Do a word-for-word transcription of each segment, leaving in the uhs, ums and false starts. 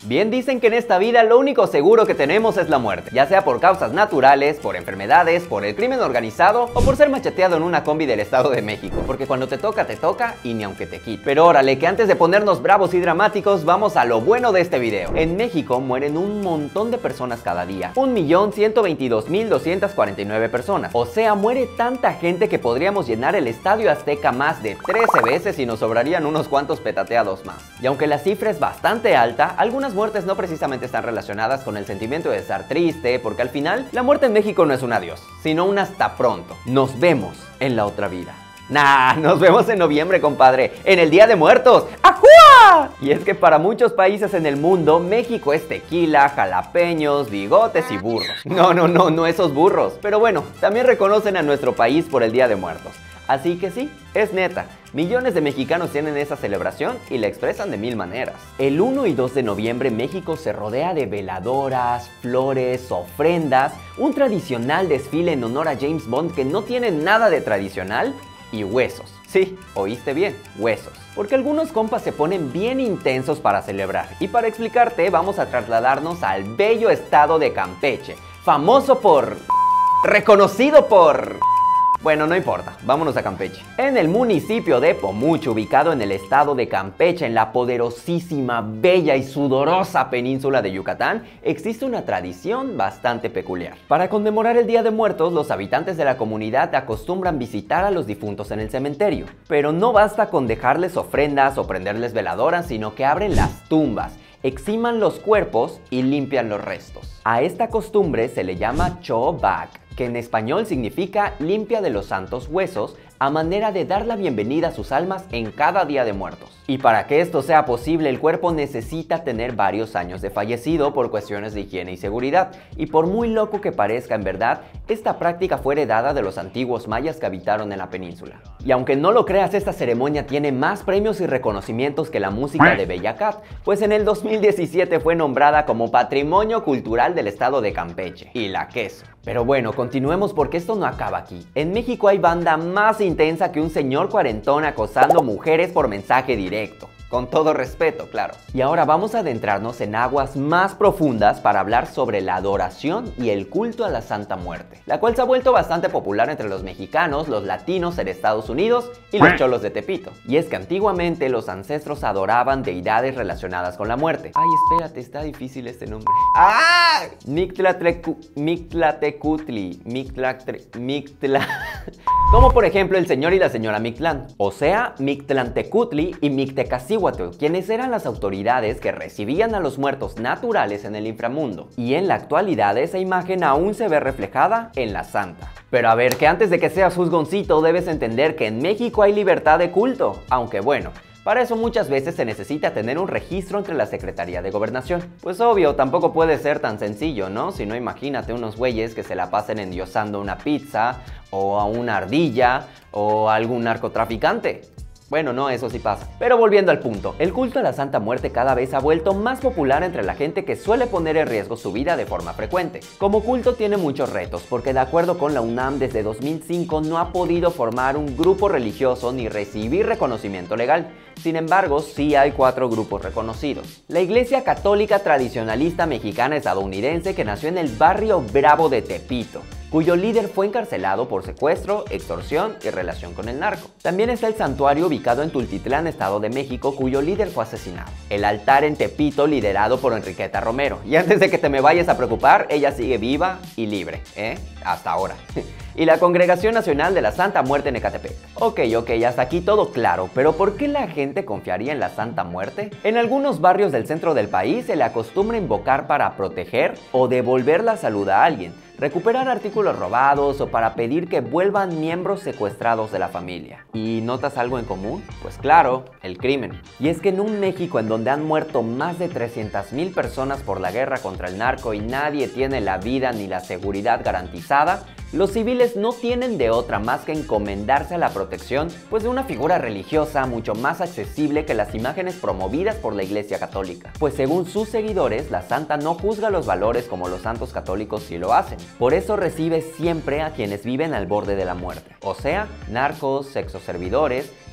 Bien dicen que en esta vida lo único seguro que tenemos es la muerte, ya sea por causas naturales, por enfermedades, por el crimen organizado o por ser macheteado en una combi del Estado de México, porque cuando te toca, te toca y ni aunque te quite. Pero órale, que antes de ponernos bravos y dramáticos, vamos a lo bueno de este video. En México mueren un montón de personas cada día, un millón ciento veintidós mil doscientas cuarenta y nueve personas, o sea, muere tanta gente que podríamos llenar el Estadio Azteca más de trece veces y nos sobrarían unos cuantos petateados más. Y aunque la cifra es bastante alta, algunas muertes no precisamente están relacionadas con el sentimiento de estar triste, porque al final, la muerte en México no es un adiós, sino un hasta pronto. Nos vemos en la otra vida. Nah, nos vemos en noviembre, compadre, en el Día de Muertos. ¡Ajúa! Y es que para muchos países en el mundo, México es tequila, jalapeños, bigotes y burros. No, no, no, no esos burros. Pero bueno, también reconocen a nuestro país por el Día de Muertos. Así que sí, es neta, millones de mexicanos tienen esa celebración y la expresan de mil maneras. El uno y dos de noviembre México se rodea de veladoras, flores, ofrendas, un tradicional desfile en honor a James Bond que no tiene nada de tradicional y huesos. Sí, oíste bien, huesos. Porque algunos compas se ponen bien intensos para celebrar y para explicarte vamos a trasladarnos al bello estado de Campeche, famoso por... reconocido por... Bueno, no importa, vámonos a Campeche. En el municipio de Pomucho, ubicado en el estado de Campeche, en la poderosísima, bella y sudorosa península de Yucatán, existe una tradición bastante peculiar. Para conmemorar el Día de Muertos, los habitantes de la comunidad acostumbran visitar a los difuntos en el cementerio. Pero no basta con dejarles ofrendas o prenderles veladoras, sino que abren las tumbas, exhuman los cuerpos y limpian los restos. A esta costumbre se le llama Chobac, que en español significa limpia de los santos huesos, a manera de dar la bienvenida a sus almas en cada Día de Muertos. Y para que esto sea posible, el cuerpo necesita tener varios años de fallecido por cuestiones de higiene y seguridad. Y por muy loco que parezca, en verdad, esta práctica fue heredada de los antiguos mayas que habitaron en la península. Y aunque no lo creas, esta ceremonia tiene más premios y reconocimientos que la música de Bella Cat, pues en el dos mil diecisiete fue nombrada como Patrimonio Cultural del Estado de Campeche. Y la queso. Pero bueno, continuemos porque esto no acaba aquí. En México hay banda más intensa que un señor cuarentón acosando mujeres por mensaje directo. Con todo respeto, claro. Y ahora vamos a adentrarnos en aguas más profundas para hablar sobre la adoración y el culto a la Santa Muerte, la cual se ha vuelto bastante popular entre los mexicanos, los latinos en Estados Unidos y los cholos de Tepito. Y es que antiguamente los ancestros adoraban deidades relacionadas con la muerte. Ay, espérate, está difícil este nombre. ¡Ah! Mictlatecutli, Mictlatecutli, Mictlatre... Mictla... Como por ejemplo el señor y la señora Mictlán, o sea, Mictlantecutli y Mictecacihuatl, quienes eran las autoridades que recibían a los muertos naturales en el inframundo. Y en la actualidad esa imagen aún se ve reflejada en la Santa. Pero a ver, que antes de que seas juzgoncito debes entender que en México hay libertad de culto, aunque bueno, para eso muchas veces se necesita tener un registro entre la Secretaría de Gobernación. Pues obvio, tampoco puede ser tan sencillo, ¿no? Si no, imagínate unos güeyes que se la pasen endiosando una pizza, o a una ardilla, o a algún narcotraficante. Bueno, no, eso sí pasa. Pero volviendo al punto, el culto a la Santa Muerte cada vez ha vuelto más popular entre la gente que suele poner en riesgo su vida de forma frecuente. Como culto tiene muchos retos, porque de acuerdo con la UNAM desde dos mil cinco no ha podido formar un grupo religioso ni recibir reconocimiento legal. Sin embargo, sí hay cuatro grupos reconocidos. La Iglesia Católica Tradicionalista Mexicana Estadounidense, que nació en el barrio Bravo de Tepito, cuyo líder fue encarcelado por secuestro, extorsión y relación con el narco. También está el santuario ubicado en Tultitlán, Estado de México, cuyo líder fue asesinado. El altar en Tepito, liderado por Enriqueta Romero. Y antes de que te me vayas a preocupar, ella sigue viva y libre, ¿eh? Hasta ahora. Y la Congregación Nacional de la Santa Muerte en Ecatepec. Ok, ok, hasta aquí todo claro, pero ¿por qué la gente confiaría en la Santa Muerte? En algunos barrios del centro del país se le acostumbra invocar para proteger o devolver la salud a alguien, recuperar artículos robados o para pedir que vuelvan miembros secuestrados de la familia. ¿Y notas algo en común? Pues claro, el crimen. Y es que en un México en donde han muerto más de trescientas mil personas por la guerra contra el narco y nadie tiene la vida ni la seguridad garantizada, los civiles no tienen de otra más que encomendarse a la protección pues de una figura religiosa mucho más accesible que las imágenes promovidas por la Iglesia Católica. Pues según sus seguidores, la Santa no juzga los valores como los santos católicos sí lo hacen. Por eso recibe siempre a quienes viven al borde de la muerte, o sea, narcos, sexoservidores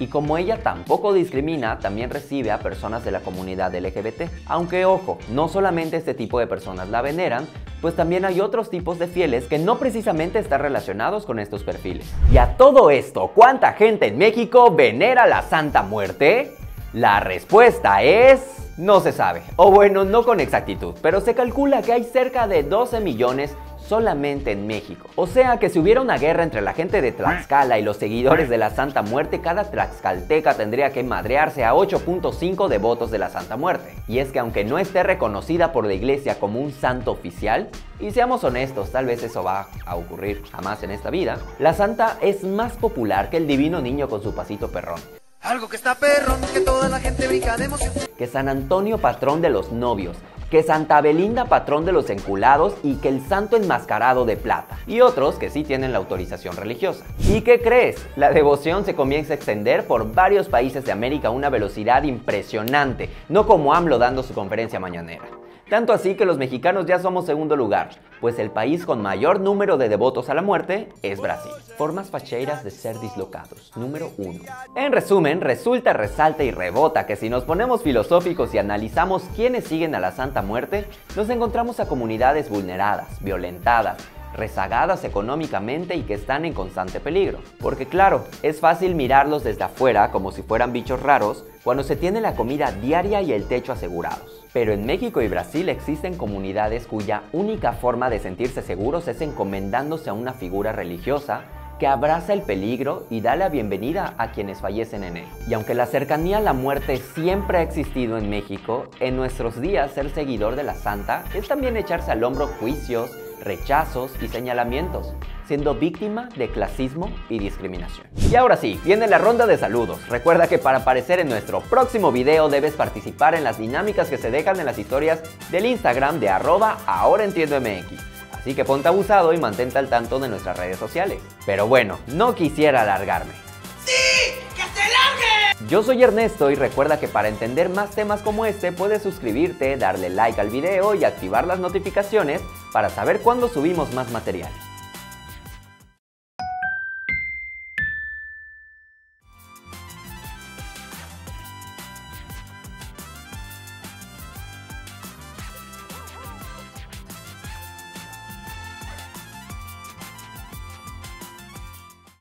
Y como ella tampoco discrimina, también recibe a personas de la comunidad L G B T. Aunque ojo, no solamente este tipo de personas la veneran, pues también hay otros tipos de fieles que no precisamente están relacionados con estos perfiles. Y a todo esto, ¿cuánta gente en México venera la Santa Muerte? La respuesta es... no se sabe, o bueno, no con exactitud, pero se calcula que hay cerca de doce millones solamente en México. O sea que si hubiera una guerra entre la gente de Tlaxcala y los seguidores de la Santa Muerte, cada tlaxcalteca tendría que madrearse a ocho punto cinco devotos de la Santa Muerte. Y es que aunque no esté reconocida por la iglesia como un santo oficial, y seamos honestos, tal vez eso va a ocurrir jamás en esta vida, la santa es más popular que el divino niño con su pasito perrón. Algo que está perrón, que toda la gente brinca de emoción. Que San Antonio, patrón de los novios, que Santa Belinda, patrón de los enculados, y que el santo enmascarado de plata. Y otros que sí tienen la autorización religiosa. ¿Y qué crees? La devoción se comienza a extender por varios países de América a una velocidad impresionante, no como AMLO dando su conferencia mañanera. Tanto así que los mexicanos ya somos segundo lugar, pues el país con mayor número de devotos a la muerte es Brasil. Formas facheiras de ser dislocados, número uno. En resumen, resulta, resalta y rebota que si nos ponemos filosóficos y analizamos quiénes siguen a la Santa Muerte, nos encontramos a comunidades vulneradas, violentadas, rezagadas económicamente y que están en constante peligro. Porque claro, es fácil mirarlos desde afuera como si fueran bichos raros cuando se tiene la comida diaria y el techo asegurados. Pero en México y Brasil existen comunidades cuya única forma de sentirse seguros es encomendándose a una figura religiosa que abraza el peligro y da la bienvenida a quienes fallecen en él. Y aunque la cercanía a la muerte siempre ha existido en México, en nuestros días ser seguidor de la Santa es también echarse al hombro juicios, rechazos y señalamientos, siendo víctima de clasismo y discriminación. Y ahora sí, viene la ronda de saludos. Recuerda que para aparecer en nuestro próximo video debes participar en las dinámicas que se dejan en las historias del Instagram de arroba ahora entiendo M X. Así que ponte abusado y mantente al tanto de nuestras redes sociales. Pero bueno, no quisiera alargarme. ¡Sí! ¡Que se largue! Yo soy Ernesto y recuerda que para entender más temas como este puedes suscribirte, darle like al video y activar las notificaciones para saber cuándo subimos más material.